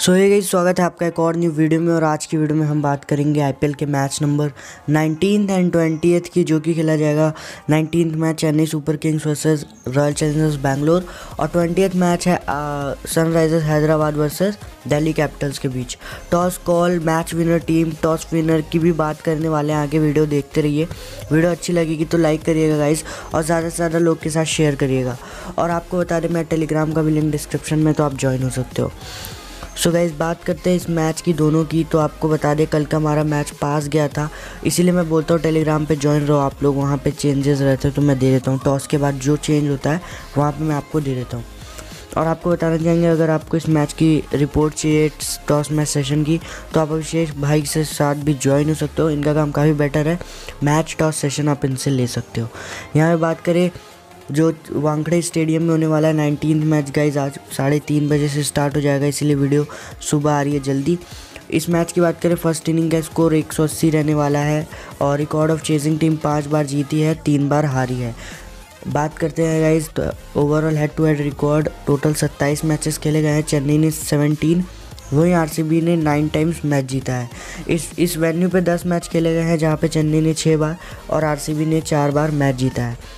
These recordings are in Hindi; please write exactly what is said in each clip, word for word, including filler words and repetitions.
सो ये गाइस, स्वागत है आपका एक और न्यू वीडियो में। और आज की वीडियो में हम बात करेंगे आईपीएल के match number nineteen and twentieth की, जो कि खेला जाएगा। Nineteen match Chennai Super Kings versus Royal Challengers Bangalore और ट्वेंटियथ मैच है Sunrisers Hyderabad versus Delhi Capitals के बीच। Toss call, match winner team, toss winner की भी बात करने वाले हैं। आगे वीडियो देखते रहिए। वीडियो अच्छी लगेगी तो लाइक करिएगा गाइस, और ज़्यादा से ज़्यादा लोग के साथ शेयर करिएगा। और आपको बता दें, मैं टेलीग्राम का भी लिंक डिस्क्रिप्शन में, तो आप ज्वाइन हो सकते हो। सो गाइस, बात करते हैं इस मैच की दोनों की। तो आपको बता दें, कल का हमारा मैच पास गया था, इसीलिए मैं बोलता हूँ टेलीग्राम पे ज्वाइन रहो आप लोग। वहाँ पे चेंजेस रहते हैं तो मैं दे देता हूँ। टॉस के बाद जो चेंज होता है वहाँ पे मैं आपको दे देता हूँ। और आपको बताना चाहेंगे, अगर आपको इस मैच की रिपोर्ट चाहिए टॉस मैच सेशन की, तो आप अभिषेक भाई के साथ भी ज्वाइन हो सकते हो। इनका काम काफ़ी बेटर है, मैच टॉस सेशन आप इनसे ले सकते हो। यहाँ पे बात करें जो वानखेड़े स्टेडियम में होने वाला है नाइनटीन मैच गाइज, आज साढ़े तीन बजे से स्टार्ट हो जाएगा, इसीलिए वीडियो सुबह आ रही है जल्दी। इस मैच की बात करें, फर्स्ट इनिंग का स्कोर एक सौ अस्सी रहने वाला है। और रिकॉर्ड ऑफ चेजिंग टीम पाँच बार जीती है, तीन बार हारी है। बात करते हैं गाइज, तो overall head to head record total सत्ताईस मैचेस खेले गए हैं। चेन्नई ने सेवनटीन, वहीं आरसीबी ने नाइन टाइम्स मैच जीता है। इस इस वेन्यू पे दस मैच खेले गए हैं, जहाँ पे चेन्नई ने छः बार और आरसीबी ने चार बार मैच जीता है।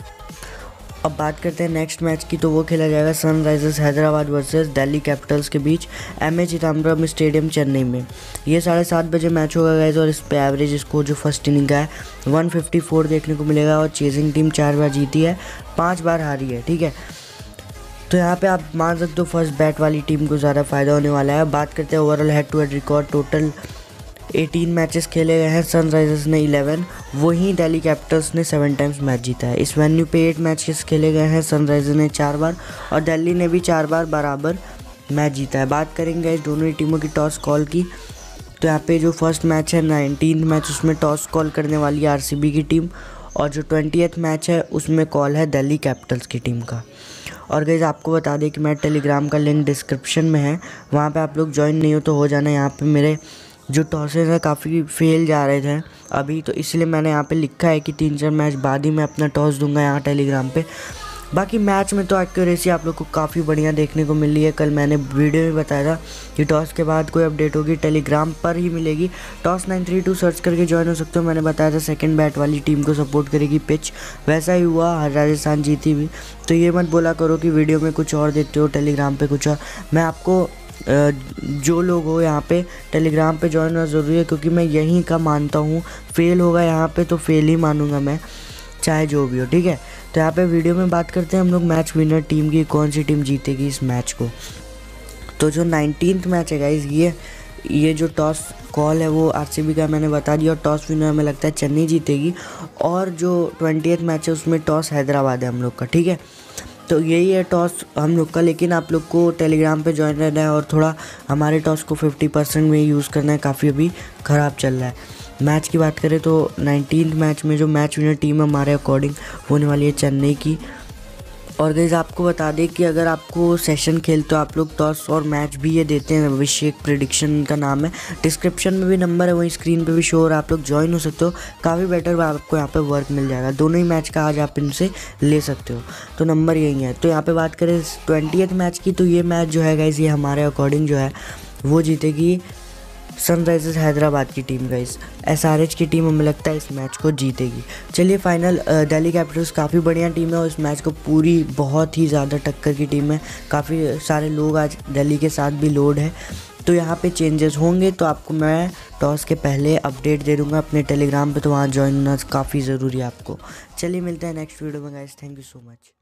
अब बात करते हैं नेक्स्ट मैच की, तो वो खेला जाएगा Sunrisers Hyderabad versus Delhi Capitals के बीच, M A Chidambaram stadium Chennai में। ये साढ़े सात बजे मैच होगा गाइस, और इस पे एवरेज स्कोर जो फर्स्ट इनिंग का है वन फिफ्टी फोर देखने को मिलेगा। और चेजिंग टीम चार बार जीती है, पाँच बार हारी है, ठीक है। तो यहाँ पे आप मान सकते हो फर्स्ट बैट वाली टीम को ज़्यादा फायदा होने वाला है। बात करते हैं overall head to head record, total अठारह मैचेस खेले गए हैं, सनराइजर्स ने ग्यारह, वहीं दिल्ली कैपिटल्स ने सेवन टाइम्स मैच जीता है। इस वेन्यू पे एट मैचेस खेले गए हैं, सनराइजर्स ने चार बार और दिल्ली ने भी चार बार बराबर मैच जीता है। बात करेंगे इस दोनों ही टीमों की टॉस कॉल की, तो यहाँ पे जो फर्स्ट मैच है नाइनटीन मैच, उसमें टॉस कॉल करने वाली है आरसीबी की टीम, और जो ट्वेंटियथ मैच है उसमें कॉल है दिल्ली कैपिटल्स की टीम का। और गाइस, आपको बता दें कि मैं टेलीग्राम का लिंक डिस्क्रिप्शन में है, वहाँ पे आप लोग ज्वाइन नहीं हो तो हो जाना। यहाँ पे मेरे जो टॉसेज हैं काफ़ी फेल जा रहे थे अभी, तो इसलिए मैंने यहाँ पे लिखा है कि तीन चार मैच बाद ही मैं अपना टॉस दूंगा यहाँ टेलीग्राम पे। बाकी मैच में तो एक्यूरेसी आप लोग को काफ़ी बढ़िया देखने को मिल रही है। कल मैंने वीडियो में बताया था कि टॉस के बाद कोई अपडेट होगी टेलीग्राम पर ही मिलेगी। Toss nine three two search करके ज्वाइन हो सकते हो। मैंने बताया था सेकंड बैट वाली टीम को सपोर्ट करेगी पिच, वैसा ही हुआ, हर राजस्थान जीती भी। तो ये मत बोला करो कि वीडियो में कुछ और देते हो, टेलीग्राम पर कुछ और। मैं आपको जो लोग हो यहाँ पे टेलीग्राम पे ज्वाइन होना ज़रूरी है, क्योंकि मैं यहीं का मानता हूँ। फेल होगा यहाँ पे तो फेल ही मानूंगा मैं, चाहे जो भी हो, ठीक है। तो यहाँ पे वीडियो में बात करते हैं हम लोग मैच विनर टीम की, कौन सी टीम जीतेगी इस मैच को। तो जो नाइनटीन्थ मैच है गाइस, ये ये जो टॉस कॉल है वो आरसीबी का मैंने बता दिया, और टॉस विनर हमें लगता है चेन्नई जीतेगी। और जो ट्वेंटियथ मैच है उसमें टॉस हैदराबाद है हम लोग का, ठीक है। तो यही है टॉस हम लोग का, लेकिन आप लोग को टेलीग्राम पे ज्वाइन रहना है और थोड़ा हमारे टॉस को फिफ्टी परसेंट में यूज़ करना है, काफ़ी अभी ख़राब चल रहा है। मैच की बात करें तो नाइनटीन्थ मैच में जो मैच विनर टीम हमारे अकॉर्डिंग होने वाली है चेन्नई की। और गाइस, आपको बता दें कि अगर आपको सेशन खेलते हो आप लोग टॉस और मैच भी ये देते हैं, अभिषेक प्रेडिक्शन का नाम है, डिस्क्रिप्शन में भी नंबर है, वहीं स्क्रीन पे भी शो हो रहा है, आप लोग ज्वाइन हो सकते हो। काफ़ी बेटर आपको यहाँ पे वर्क मिल जाएगा, दोनों ही मैच का आज आप इनसे ले सकते हो। तो नंबर यही है। तो यहाँ पे बात करें ट्वेंटियथ मैच की, तो ये मैच जो है गाइस, ये हमारे अकॉर्डिंग जो है वो जीतेगी सनराइजर्स हैदराबाद की टीम। गाइस, एसआरएच की टीम हमें लगता है इस मैच को जीतेगी। चलिए फाइनल, दिल्ली कैपिटल्स काफ़ी बढ़िया टीम है, और इस मैच को पूरी बहुत ही ज़्यादा टक्कर की टीम है। काफ़ी सारे लोग आज दिल्ली के साथ भी लोड है, तो यहाँ पे चेंजेस होंगे तो आपको मैं टॉस के पहले अपडेट दे दूँगा अपने टेलीग्राम पे, तो वहाँ ज्वाइन होना काफ़ी ज़रूरी है आपको। चलिए मिलते हैं नेक्स्ट वीडियो में guys, thank you so much.